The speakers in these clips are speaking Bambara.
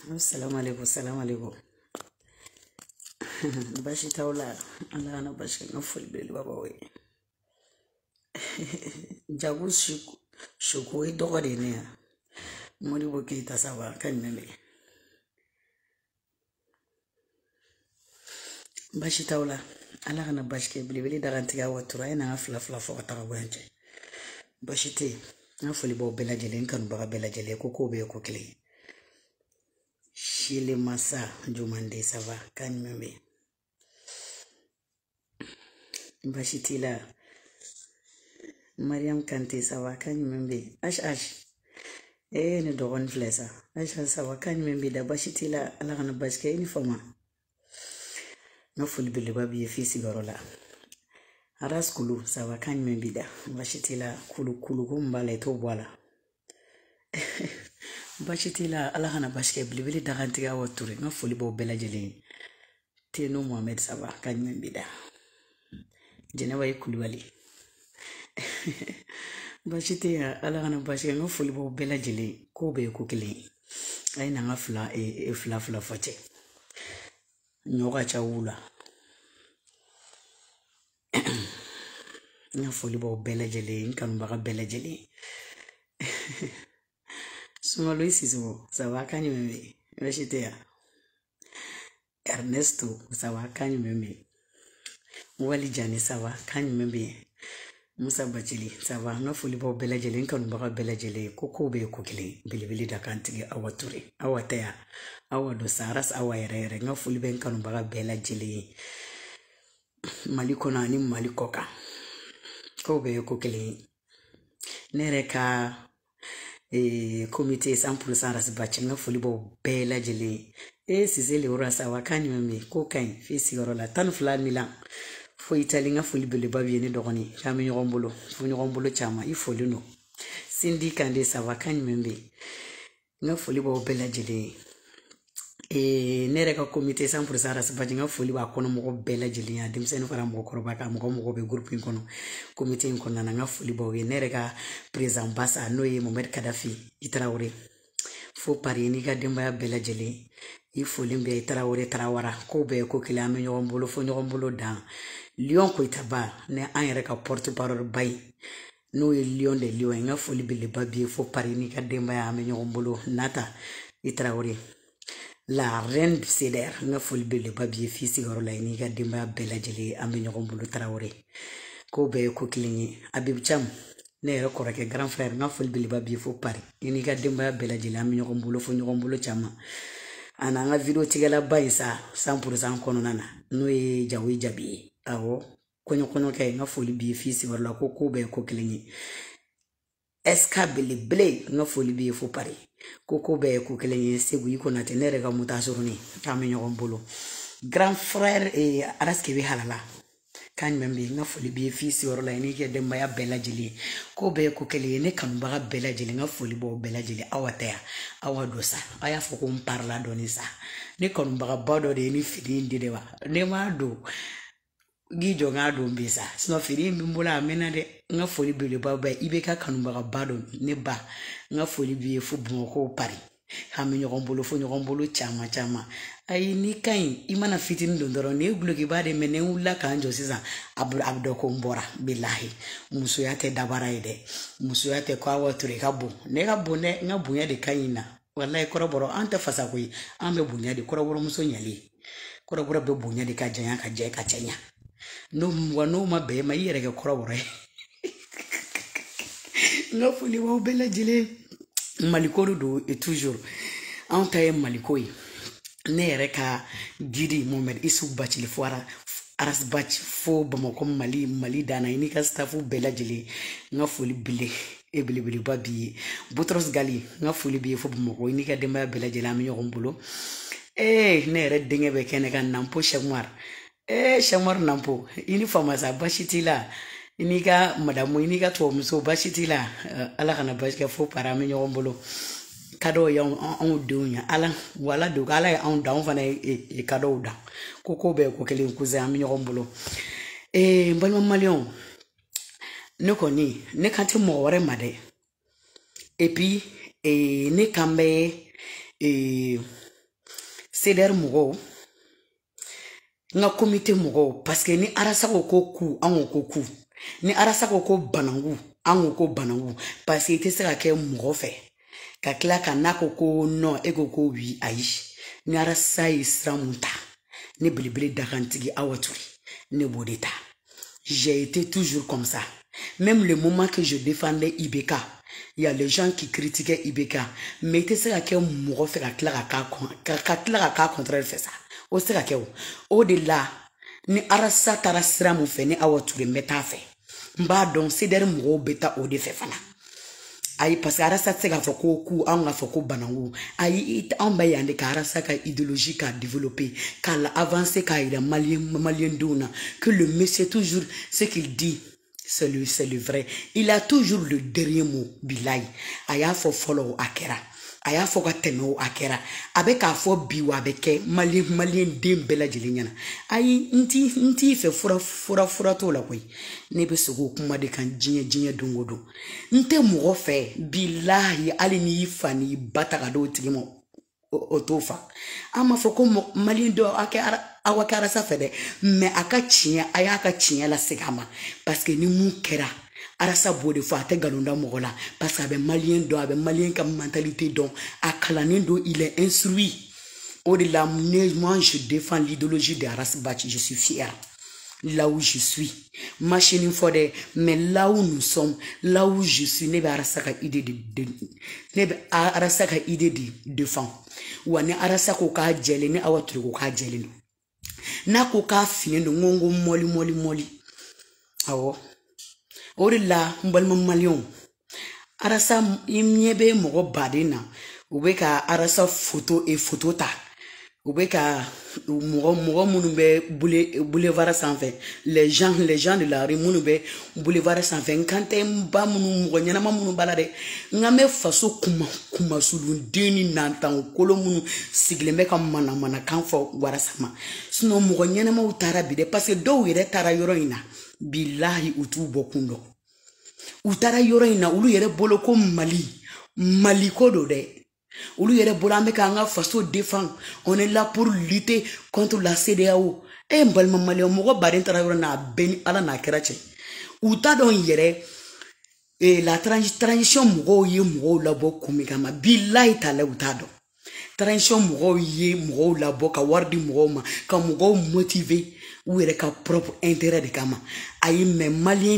Assalamu alaikum, assalamu alaikum. Bashi taula, Allah ana bashi na fulbeli baba we. Jagu shuku e dogo de ne. Mori boki tasawa kan meme. Bashi taula, Allah ana bashi ke bilibili dagantiga watura ina fla fo tarawanje. Bashi te, na fulibo bela jele kan baga bela jele koko be ko kile. Shile masa jumande sava kan meme. Bashitila Mariam Kante sava kan meme. Ash. Ne dogon flesa. Ash sava kan meme da bashitila ala kana baske ni fama. Na fulbili babi fisi garola. Aras kulu sava kan meme da. Bashitila kulu kumbale to bwala. Bashitila ala kana baske bilibili dagantiga wature na fulibo bela jeli. Teno Mohamed sava kan meme da. Jenewa Kulwali. Bashite ya ala kana bashi nga fulibo bela jele ko be ko kile ay na nga fla fate nyoka cha wula nga fulibo bela jele nkan baga bela jele suma loisizo sawa kanyi meme bashite ya Ernesto sawa kanyi meme Wali Jani sawa kanyi meme Musa Bachili sawa nga fulibo bela jele nkanu baga bela jele koko be kokile bilibili da kantigi awature awataya awado saras awayere nga fulibe nkanu baga bela jele malikona ni malikoka ko be kokile nereka comité 100% ras bachi nga fulibo bela jele sizele ora sawa kanyi meme ko kan fisi gorola tan flan milan fo itali nga fulibele babi ni dogoni kami nyogombolo chama ifoli no sindi kande sava kanyi membe nga fulibo bela jele nereka comité 100% ras bachi nga fuliba kono mo bela jele ya dimseni fara mo koroba ka mo be groupe kono comité kono na nga fulibo we nereka président basa noye Mohamed Kadafi Traoré fo pari ni ga demba ya bela jele ifolimbe Traoré ko be ko kilame nyogombolo fo nyogombolo dan Lyon ko itaba ne an ka porte parole bay no Lyon de Lyon nga foli bele babi fo pari ni ka demba ya me nyogombolo nata Traoré la reine du CDR nga foli bele babi fisi garola ni ka demba ya bela jele ame nyogombolo Traoré ko be ko kilingi Habib Cham ne ko reke grand frère nga foli bele babi fo pari ni ka demba ya bela jele ame nyogombolo fo nyogombolo chama ana nga video tigela bay sa 100% kono nana no e jawi jabi awo konyo kay nga foli bi fisi wala ko be ko kilingi eskabili ble nga foli bi fo pari ko be ko kilingi segu yiko na tenere ga mutasuruni kame nyogombolo grand frère araske bi halala kan membe nga foli bi fisi wala ni ke demba ya bela jili ko be ko kilingi ne kan baga bela jili nga foli bo bela jili awataya awadosa aya fo ko parla donisa ne kan baga bado de ni fini ndidewa ne ma do gijo nga do mbisa sino firi mbula amena de nga foli bele baba ibeka kanumba bado ne ba nga foli biye fu ko pari hami nyogombolo fo nyogombolo chama ai ni kai imana fitin dondoro ne bloki bade mene ulla kanjo sisa abdo ko mbora billahi musu yate dabara ide musu yate kwa wature kabo ne kabo ne nga bunya de kaina wallahi koroboro anta fasa koi ambe bunya de koroboro muso nyali koroboro be bunya de ka janya ka je ka chenya no ma be ma yere ke koroboro nga fuli wa bela jile malikoro do et toujours en taye malikoi ne reka gidi Mohamed Isu Bachili foara aras bach fo bamako mali dana ini ka staffu bela jile nga fuli bile e bile babi Boutros Gali nga fuli bi fo bamako ini ka demba bela jile am nyogombolo ne re dinge be kene kan nampo Shamar nampo ini famasa bashitila ini ka madamu ini ka to muso bashitila ala kana bashika fo parame nyogombolo kado ya on dunya ala wala do ala on down fana e kado da koko be ko kele kuza am nyogombolo mbalma malion ne koni ne kanti mo wore made et puis ne kambe CDR mɔgɔw nga comité mɔgɔw parce que ni arasa ko ku an ko ku ni arasa ko banangu an ko banangu parce que ite se ka kɛ mɔgɔ fɛ ka tila ka na ko non e ko oui ayi ni arasa yi sramunta ni belebele dakantigi awaturi ne bodeta. J'ai été toujours comme ça. Même le moment que je défendais IBK, il y a les gens qui critiquaient IBK. Mais tu sais que moi fait la claque contraire fait ça. Au c'est que au-delà, ni arasa tarasra mu fait ni awature meta fait. Mba donc c'est der mo beta au défait fana. Aïe parce que arasa c'est ka foko ku an ga foko banangu. Aïe en ba yande ka arasa ka idéologie ka développer, ka avancer ka ila malien dona que le monsieur toujours ce qu'il dit c'est le vrai. Il a toujours le dernier mot bilai. Aya fo follow akera. Aya fo ka temo akera. Avec a fo biwa avec malien dem bela jelinyana. Aïe nti fe fura to la koy. Ne be sogo kuma de kan jinye dongodo. Nte mo fe bilahi ali ni fani bataka do tigimo otofa ama foko malien do awakara sa fede mais aka chinya aya ka chinya la segama parce que ni mu kera arasa bode fo ate galonda mogola parce que abe malien ka mentalité donc akalani do il est instruit au-delà moi je défends l'idéologie de Aras Bachi, je suis fier là où je suis machine fode mais là où nous sommes là où je suis nebe arasaka idée de défend ou ane arasaka ka jele ni awatru ko ka jele na ko ka fine no ngongo moli awo orilla mbal malion arasa imyebe mogo badina ubeka arasa photo ta ubeka mogo munube boulevard sans fin les gens de la rue munube boulevard sans fin quand mba munu mogo nyana munu balade ngame faso kuma sulu deni nantan kolo munu sigleme kam mana kan fo warasama sinon mogo nyana ma utara bide parce que do yere tara yoro ina billahi utu bokundo utara yoro ina ulu yere bolo ko mali kodo de ulu yere bolambe ka nga faso défend on est là pour lutter contre la CEDEAO e mbalma mali mo barin tara yoro na beni ala na kerache uta don yere e la transition mo ye mo la boku kama billahi tala uta do transition mo ye mo la boka wardi mo ma ka mo motiver ou yere ka propre intérêt de kama ayi mais malien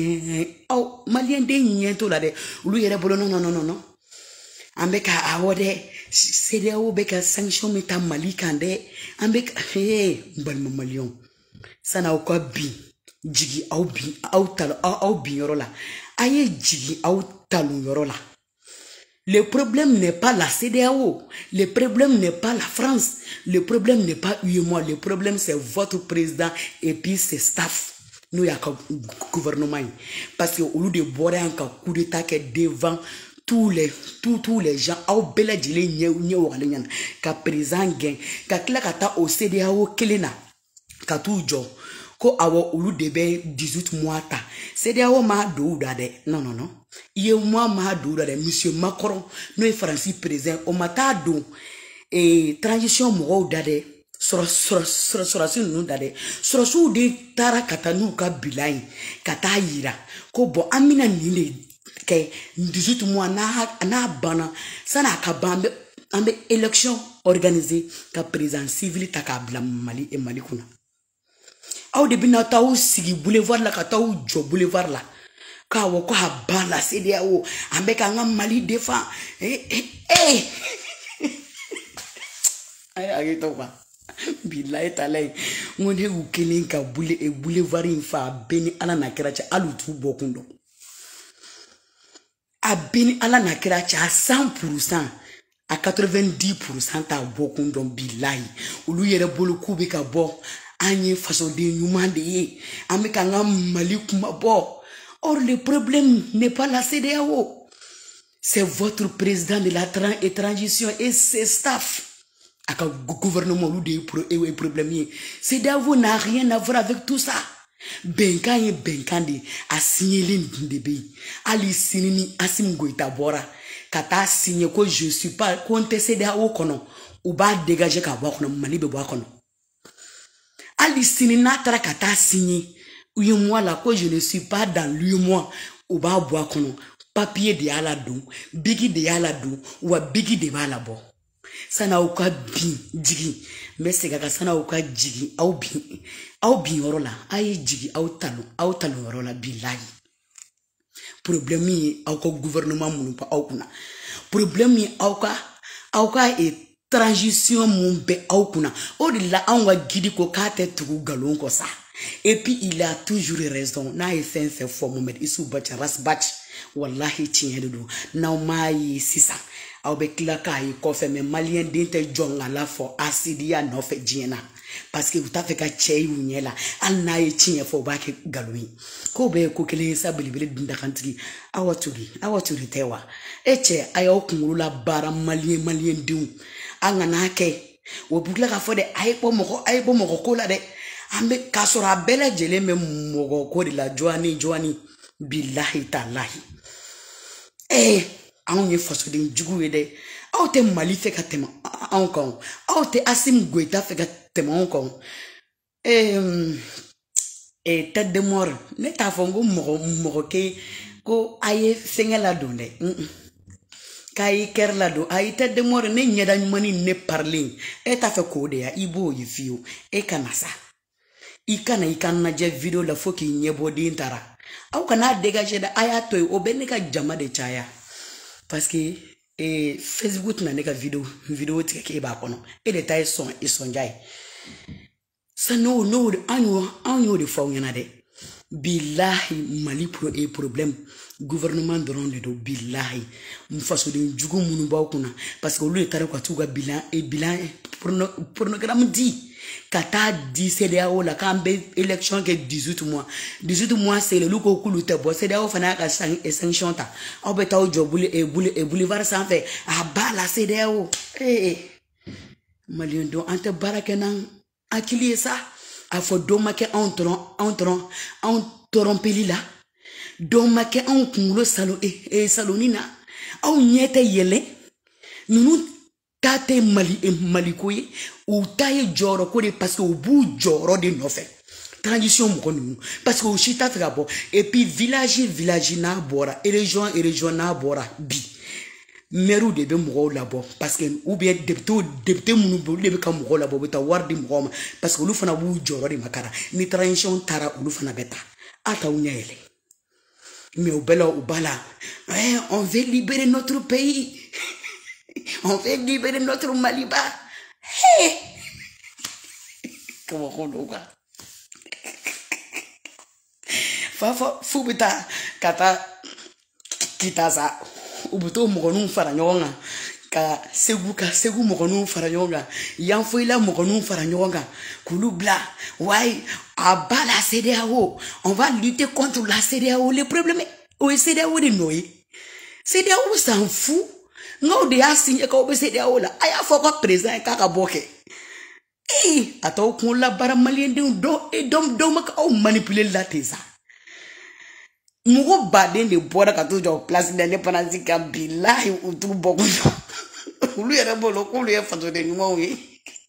denye to la de ulu yere bolo non ambeka awode CEDEAO beka sanction meta mali kande ambeka mbalma malion sana ko bi jigi au bi yorola aye jigi au talu yorola. Le problème n'est pas la CEDEAO, le problème n'est pas la France, le problème n'est pas UEMOA, le problème c'est votre président et puis ses staff. Nous y a gouvernement parce que au lieu de boire un coup d'état qui est devant tous les gens au bela djile nyew walenyan ka président gain ka kila kata au CEDEAO kelena ka tujo ko awo ulu debe 18 mois ta CEDEAO ma do dade non iye moi ma do dade monsieur Macron no e Francis président o mata do et transition mo dade sura nu dade sura su de tara kata nu ka bilain kata yira ko bo amina nile ke 18 mois na bana sana ka bambe ambe élection organisée ka président civil ta ka bla Mali et Mali kuna aw de bina taw sigi boulevard la ka taw jo boulevard la ka wo ko ha bala CEDEAO ambe ka ngam Mali défend ay agito ba billahi talay ngone ukelen ka boulevard infa beni ala na keracha alutu bokundo a beni ala na keracha à 100% à 90% ta bokundo billahi ulu yere bolo kubi ka bo anye façon de nyumande ye ameka ngam Mali kuma bo. Or le problème n'est pas la CEDEAO, c'est votre président de la transition et ses staffs. Aka gouvernement ou des problèmes. CEDEAO n'a rien à voir avec tout ça. Benkandi a signé l'indébé. Ali sinini asim goita bora. Kata signé que je suis pas contre CEDEAO kono. u b'a dégager ka bɔ a kɔnɔ Mali bɛ bɔ a kɔnɔ hali sini n'a taara ka taa signer UEMOA la ko je ne suis pas dans l'UEMOA u b'a bɔ a kɔnɔ papier de y'a la don bigi de y'a la don wa bigi de b'a la bɔ sana u ka bin jigi mais c'est ka sana u ka jigi aw bin yɔrɔ la ay jigi aw talon yɔrɔ la billahi problème yi aw ka gouvernement mun pa aw kuna problème yi aw ka transition mun be aw kuna o de la an wa gidi ko ka tɛ tugu galon ko sa et puis il a toujours raison n'a ye fɛn fɛn fɔ Mohamed Isu Bacha Rasbach wallahi tiɲɛ de don n'aw ma ye sisan aw bɛ tila k'a ye kɔfɛ mais malien den tɛ jɔn ka la fɔ asidiya nɔfɛ diɲɛ na parce que u t'a fɛ ka cɛ y'u ɲɛ la hali n'a ye tiɲɛ fɔ u b'a kɛ galon ye ko bɛɛ ye ko kelen ye sa belebele dundakantigi awa turi tɛ wa e cɛ a y'aw kunkolo la baara malien denw an kana kɛ o bɛ tila k'a fɔ dɛ a ye bɔ mɔgɔ ko la dɛ an bɛ k'a sɔrɔ a bɛɛ lajɛlen bɛ mɔgɔ ko de la jɔani billahi talahi anw ye fasoden jugu ye dɛ aw tɛ Mali fɛ ka tɛmɛ anw kan aw tɛ Assimi Goïta fɛ ka tɛmɛ anw kan tête de mort ne t'a fɔ ko mɔgɔ ke ko a ye fɛngɛ ladon dɛ k'a ye kɛrɛ ladon a ye tête de mort ne ɲɛda ɲuman ni ne parlen e t'a fɛ k'o de ya i b'o ye fiyewu e kana sa i kana i ka najɛ video la fo k'i ɲɛbɔ den taara aw kana dégager dɛ a y'a to yen o bɛ ne ka jama de caya parce que Facebook na ne ka video tigɛ k'e b'a kɔnɔ e de ta ye sɔnja ye sa n'o an y'o de fɔ aw ɲɛna dɛ billahi Mali problème gouvernement dɔrɔn de don billahi fasoden jugu minnu b'aw kunna parce que olu de taara ka t'u ka bilan pornogramme di ka taa di CEDEAO la k'an bɛ élection kɛ 18 mois c'est olu ko k'olu tɛ bɔ CEDEAO fana y'a ka sanction ta aw bɛ taa jɔ boulevard sanfɛ a b'a la CEDEAO maliyɛn don an tɛ baara kɛ n'an hakili ye sa a fɔ dɔ ma kɛ anw tɔrɔmpeli la dɔ ma kɛ anw kunkolo saloni na aw ɲɛ tɛ yɛlɛ ninnu ta tɛ maliko ye u ta ye jɔyɔrɔ ko de parce que u b'u jɔyɔrɔ de nɔfɛ transition mɔgɔ ninnu parce que u si t'a fɛ ka bɔ et puis village n'a bɔra région n'a bɔra bi maire de bɛ mɔgɔw labɔ parce que ou bien député minnu bɛ olu de bɛ ka mɔgɔw labɔ u bɛ taa wari di mɔgɔw ma parce que olu fana b'u jɔyɔrɔ de makara ni transition taara olu fana bɛ taa a t'aw ɲɛ yɛlɛ mais au bɛɛ la u b'a la on veut libérer notre pays on veut libérer notre Maliba comment on dit quoi fu bɛ taa ka taa kita sa u bɛ t'o mɔgɔninw fara ɲɔgɔn kan ka segu mɔgɔninw fara ɲɔgɔn kan yanfoyila mɔgɔninw fara ɲɔgɔn kan k'olu bila ouais à bas la CEDEAO on va lutter contre la CEDEAO le problème o ye CEDEAO de nɔ ye CEDEAO s'en fout n'o de y'a signé k'aw bɛ CEDEAO la a y'a fɔ ka président ye k'a ka bɔ kɛ a t'aw kunkolo la baara maliyɛndenw dɔw ma k'aw manipuler la ten sa mɔgɔ baden de bɔra ka t'u jɔ place d'indépendance kan bilahi u t'u bɔ kun jɔ olu yɛrɛ bolo k'olu ye fasoden ɲumanw ye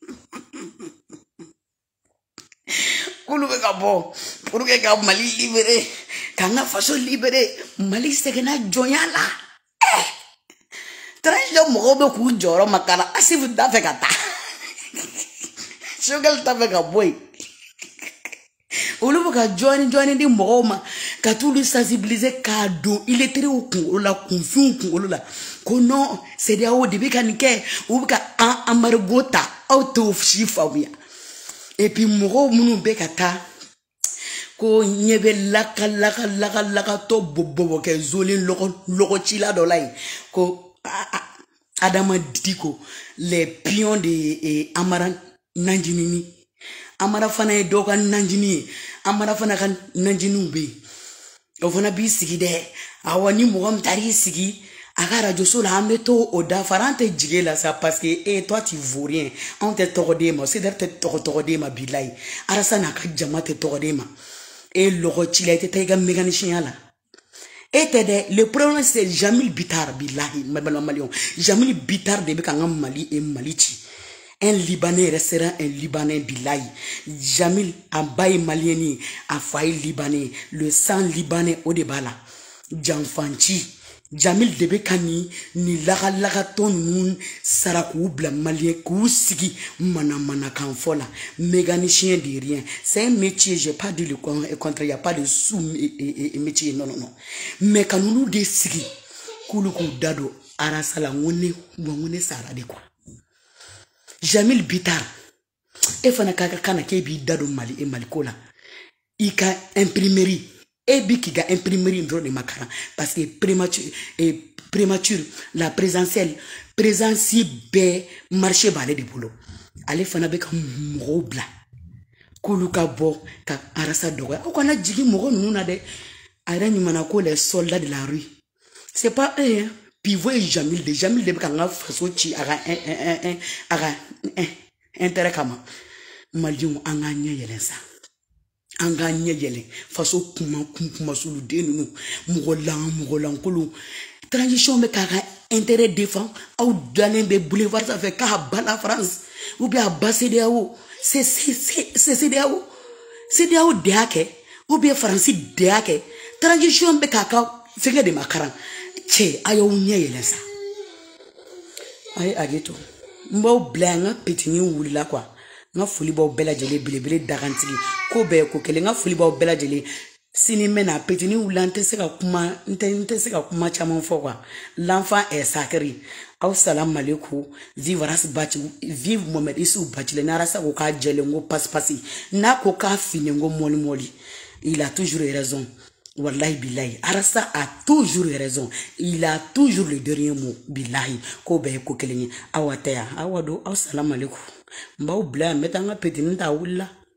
k'olu bɛ ka bɔ pour que ka Mali libérer k'an ka faso libérer Mali sɛgɛnna jɔnya la transition mɔgɔw bɛ k'u jɔyɔrɔ makara Assimi t'a fɛ ka taa Choguel t'a fɛ ka bɔ yen olu bɛ ka jɔni di mɔgɔw ma ka t'olu sensibiliser k'a don illettrés kunkolo la kunfinw kunkolo la ko non CEDEAO de bɛ ka nin kɛ u bɛ ka an embargo ta aw t'o si faamuya et puis mɔgɔw minnu bɛ ka taa ko ɲɛ bɛ lakatɔ bɔbɔ kɛ zolen lɔgɔcila dɔ la yen ko Adama Diko les pions de Amara Nanjinini Amara fana ye dɔw ka nanjini ye Amara fana ka nanjiniw bɛ yen o fana b'i sigi dɛ awa ni mɔgɔ min taar'i sigi a ka rajoso la an bɛ to o dafara an tɛ jigin la sa parce que toi tu vaux rien anw tɛ tɔgɔ d'e ma CEDEAO tɛ tɔgɔ d'e ma bilayi Alassane n'a ka jama tɛ tɔgɔ d'e ma e lɔgɔ ci la i tɛ taa i ka mécanicien la Le problème c'est Jamil Bitar, billahi, malion. Jamil Bitar de Bekanga Mali et Malichi. Un Libanais restera un Libanais billahi. Jamil Abaye Malieni, a failli Libanais, le sang Libanais au débala. Janfanchi. Jamil Debekani ni lagaton nun sarakou bla malien kousigi mana kanfola mécanicien de rien. C'est un métier, j'ai pas dit le contraire, il n'y a pas de sous métier, non. Mais quand nous décidons kuluku dado arasala ngone sara de quoi. Jamil Bitar e fana kana kebi dado mali e malikola ika imprimerie et qui a imprimé une de macaron parce que prémature la présentielle marché balai de boulot allez fana be comme mobla kuluka bo ka arasa doga o kana jigi mogo nuna de ara ni manako les soldats de la rue c'est pas eux hein. Pivot et Jamil de kanga faso chi aga intérêt kama malion anganya yelensa anganya yele faso kuma sulu de nous mogolan kulu transition me kaka intérêt défend ou dans be boulevard ça fait ka bala France ou bien CDAO c'est CDAO deake ou bien France deake transition be kaka fenge de makaran che ayo nyele sa ay ageto mbo blanga petini wulila quoi nga fuli ba bela jele bilebele dagantigi ko be ko kele nga fuli ba bela jele sini mena petini wulante se ka kuma chama fo quoi l'enfant est sacré aw salam alaikum vive Mohamed Issou Bachile na rasa ko ka jele ngo passe na ko ka fini ngo moli il a toujours raison. Wallahi billahi arasa a toujours raison, il a toujours le dernier mot billahi ko be ko kelenye awataya awado aw salam alaikum mbaw bla metanga petini ta wulla